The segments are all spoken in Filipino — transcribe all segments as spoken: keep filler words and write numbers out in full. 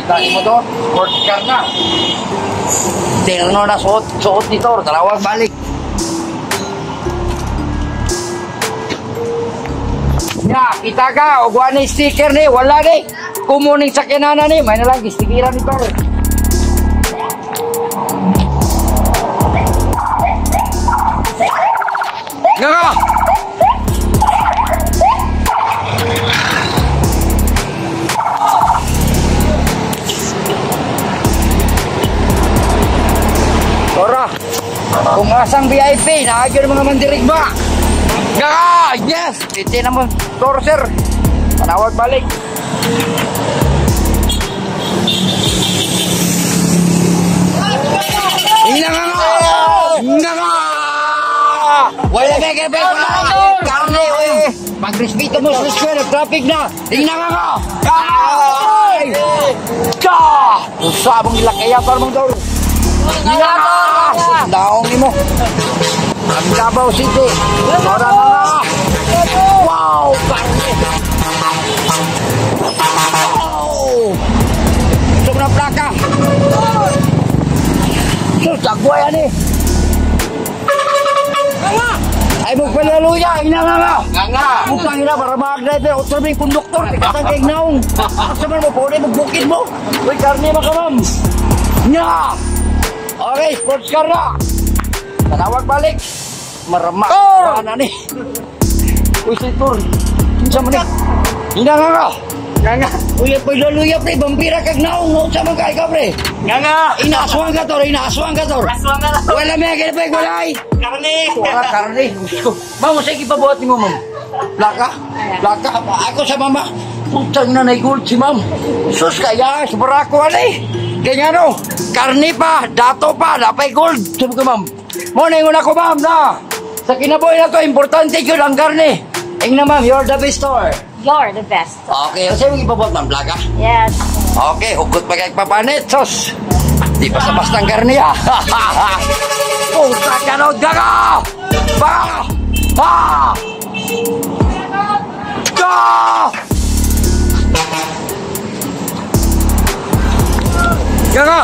Kita mo to, sport car na. Terno na suot, suot ni Tor, talawag balik. Ya, kita ka, o guwan ni sticker ni, wala ni. Kumuning sa kinana ni, may nalang stikiran ni Tor. Nga nga! Tora, kung asang V I P, naagyo ng mga mandirigma. Nga nga! Yes! Iti naman, Tor sir. Panawag balik. Nga nga nga! Nga nga! Wala may kaya ko na karne, oy. Pag-respeto mo sa square, traffic na. Tingnan nga nga. Ay! Ka! Usa mong ilakaya para mong daw. Tingnan nga. Daong mo. Ang Davao City. Tora na nga. Wow! Karne. Wow! Gusto mo na plaka. Sus, lagway yan eh. Ay mo palaluya, ina nga nga. Nga nga. Bukang ina para mag-driver, otro may konduktor, tikatang kay naong. Asa man mo po, magbukid mo. Uy, karne mo ka, ma'am. Nga. Okay, sports car na. Tanawag balik. Marama. Tor! Ano ni? Uy, si Tor. Kinsa mo ni? Ina nga nga. Nga nga. Uy, palaluya, pre. Vampira kag naong. Sa mga ka, pre. Nga nga. Inaaswang ka, Tor. Inaaswang ka, Tor. Aswang ka, Tor. Wala may agad pa, wala ay. Karne! Wala, karne. Ma'am, sige pa buhat mo, ma'am. Plaka? Plaka? Ako sa mama. Putang na na-gold si ma'am. Sus kaya, sabara ko alay. Kaya no, karne pa, dato pa, napay gold. Sabi ko, ma'am. Muna yung una ko, ma'am, na. Sa kinabuhi na to, importante yun ang karne. Ing na, ma'am, you're the best store. You're the best. Okay, kasi yung ipabuhat, ma'am, plaka? Yes. Okay, hugot pa kay papanit, sus. Di pa sa bastang karne, ah. Puta ka na, gaga! Pa! Pa! Ka! Gaga!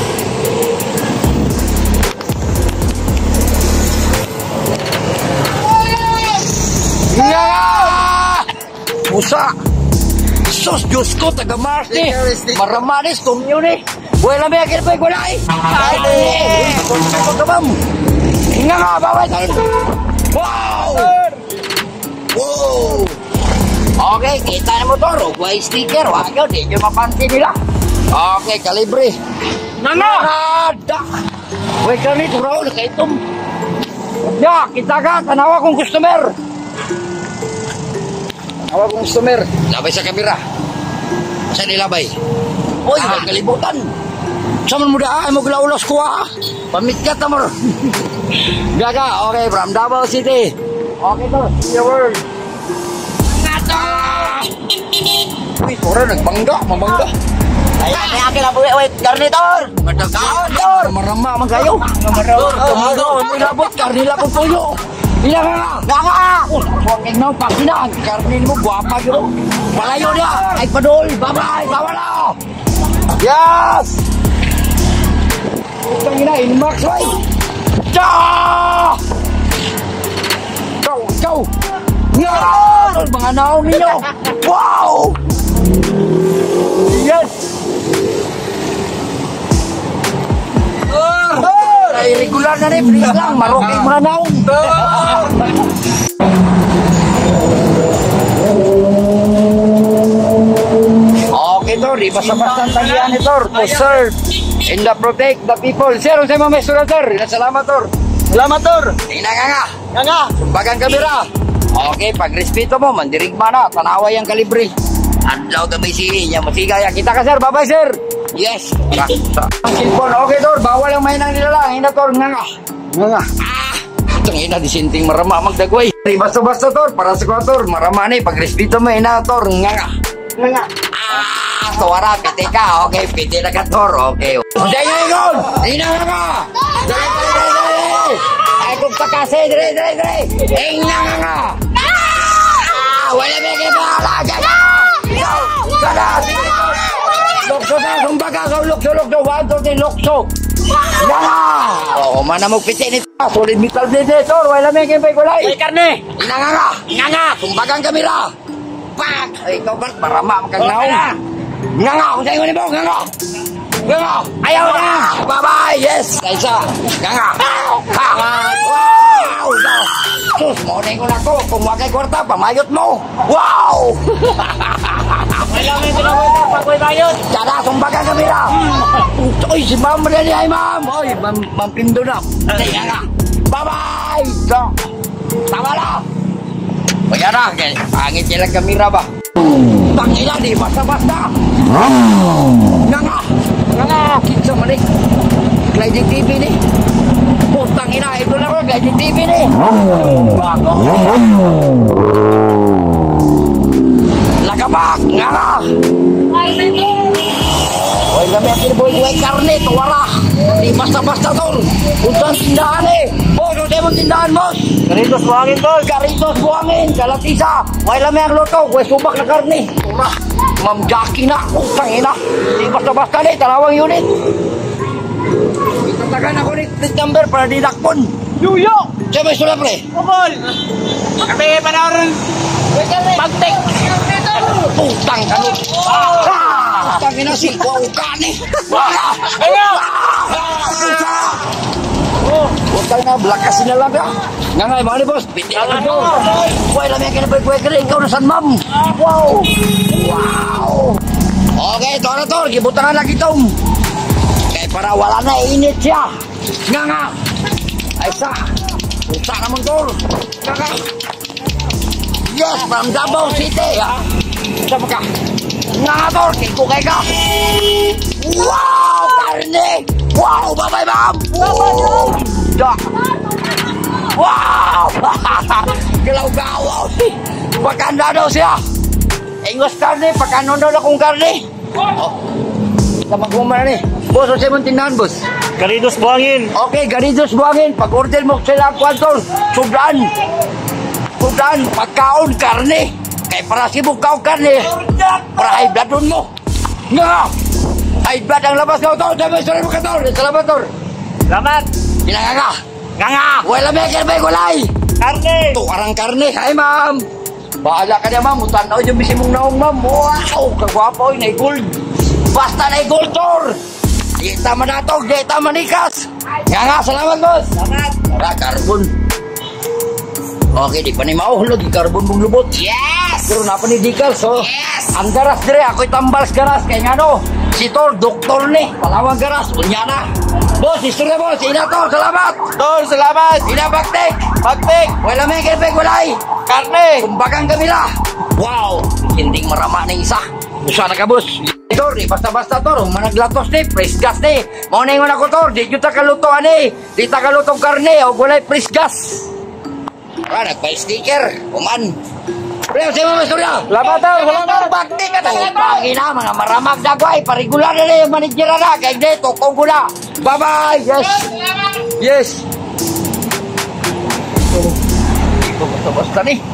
Gaga! Pusa! Sus, Diyos ko, taga-Mars ni. Maramanis, tumyo ni. Wala may akin pa, wala eh. Ay, eh. Konsep ko ka, ma'am. Hinga nga, bawal tayo. Wow! Wow! Okay, kita na motor. Huwag sticker. Huwag yun, di nyo mapansin nila. Okay, kalibre. Nanga! Nada! Huwag ka nito, Raul, nakaitom. Ya, kita ka, tanawa kong customer. Tanawa kong customer. Labay sa kamera. Saan nilabay? Uy, ah. May kalibutan. Saman mo da, ay maglaulos ko ah. Pamit ka tamor. Gaga, okay, from Davao City. Okay to, see you world. Ngato! Uy, pura, nagbangga, mabangga. Ay, ay, akin lang po, wait, garnitor! Madagaon, Tor! Marama, man kayo. Marama, may labot, karnila kong puyo. Ila ka nga! Gaga! Huwag na, pakinaan. Karnin mo, guwapa yun. Palayo niya! Ay, padol! Bye-bye! Bawala! Yes! Itang ina, in-max, right? Cha! Go! Go! Yan! Mga naong ninyo! Wow! Yes! Ay, regular na rin, please lang. Marokay mga naong. Okay, Tor. Di basta-basta ang tagihan ni Tor to serve and the protect the people. Sir, ang sa'yo mga mesura, Tor. Salamat, Tor. Salamat, Tor. Tingnan ka nga. Nga nga. Bagang kamera. Okay, pag-respeto mo, mandirigma na. Tanaway ang kalibre. Adlaw gamay si niya. Masigaya. Kita ka, sir. Bye-bye, sir. Yes. Ang cellphone. Okay, Tor. Bawal ang mahinang nila lang. Hina, Tor. Nga nga. Nga nga. Ah! Itong ina, disinting marama magdagway. Basta-basta, Tor. Para sa kwa, Tor. Marama na eh. Pag-respeto mo, ina, Tor. Nga nga. Nga nga. Ah! Tuwara, piti ka. Okay, piti na ka, Tor. Okay. Hindi nga yun. Hina nga nga. Dali, dali, dali, dali. Ay, kung pakasi. Dali, dali, dali. Eh, nga nga nga. Ah! Wala may kibahala. Gaga! Gaga! Gaga! Lukso na, sumbaga sa lukso, lukso, one, two, three, lukso. Nga nga! Oo, mana mo piti nito. Solid metal blade nito. Wala may kimpay kulay. Uy, karne. Nga nga nga! Nga nga! Sumbagang kamera! Pak! Ay, ikaw ba? Marama kang naong. Nga nga! Kung sa'yo ni mo, nga nga! Nga nga! Ayaw na! Bye-bye! Yes! Kaisa! Nga nga! Ha! Wow! Sus, morning ko na ko. Kung wakay kwarta, pamayot mo. Wow! Wala may pinawita pag may bayot. Tara, sumbagang kamera! Uy, si Ma'am Rene, ay Ma'am! Uy, Ma'am Ma'am Pindo na. Nga nga! Bye-bye! So, tama na! O yan na, pangit nilang kamera ba? Tangina, di basta-basta! Nga nga! Nga nga! Kitsa man eh! Gliding T V ni! Putang ina, ito lang ako, Gliding T V ni! Bago! Lagabak! Nga nga! Uy, kami ang kinabuhay-buhay karne, tuwara! Di basta-basta tol! Kung saan tindahan eh! Boss, kung saan mong tindahan, boss! Karitos buhangin tol. Karitos buhangin, kalatisa! Uy, kami ang luto, uy, subak na karne! Tura! Ma'am Jackie na! Putang ina! Di basta-basta ni, talawang unit! Itatagan ako ni plate number para di dakpon! Yuyo. Siya may sulat pre! Kubol. Kami panahon. Pagtek. Putang kanot! Ah! Putang ina si Wow Kani! Ayo. Putang na, blakas na lang ka! Nga nga, mga ni boss! Piti na lang doon! Uy, lamang yung kinabuhay-buhay ka rin! Ikaw na san, ma'am! Wow! Wow! Okay, ito na to! Gibutangan lagi itong! Kaya para wala na, init siya! Nga nga! Ay sa! Puta naman to! Nga nga! Yes! From Davao City! Ha? Saan ka? Nga nga to! Kiko kay ka! Wow! Karne! Wow! Bye-bye, ma'am! Wow! Da! Wow! Galaw-gawaw! Pagkanda daw siya! Ingos karne, pagkano daw akong karne! Oh! Tamag-umar ni! Boss, o siya mong tindahan, boss? Karitos buhangin. Okay, Garidos buhangin. Pag-order mo sila ang kwanton, sudan! Sudan, pagkaon, karne! Kaya para sibuk kaon karne, para high blood doon mo! Nga! High blood ang labas ko, Tor! Dami, sorry mo ka, Tor! Salamat, Tor! Salamat. Ginanga ka! Nga nga. Wala may kirmay gulay! Karne. Ito, arang karne. Hi, ma'am! Bahala ka niya, ma'am. Utanaw yung bisi mong naong, ma'am. Wow! Kagwapo, na gold. Basta na gold, Tor! Di tama na ito, di tama nikas! Nga nga, salamat, boss! Salamat. Tara, carbon. Okay, di pa ni mauhulog. Carbon mong lubot. Yes. Pero na pa ni Dikal, so... Yes. Ang garas dire, ako'y tambal sa garas. Kaya nga no, si Tor, doktor ni. Palawang garas, unya na. Boss, istorya boss, ina to, salamat! Tol, salamat. Ina baktik! Pagtek. Wala may kirpay gulay! Karne. Kumbagang kamila! Wow! Hinding marama na isa. Busa na ka, boss. Tor, di basta-basta, Tor. Managlatos ni, press gas ni. Mauna yung ko, Tor. Di kita kalutoan ni. Di ta kalutong karne o gulay press gas. Ah, nagpa-sticker. Uman. Pero sa mga istorya. Salamat tol. Salamat. Bakti ka talaga, Tor. Pangina, mga maramag dagway. Parigular na na yung manager na. Kaya di, tukong ko na. Bye-bye. Yes. Yes. Di ba basta-basta ni?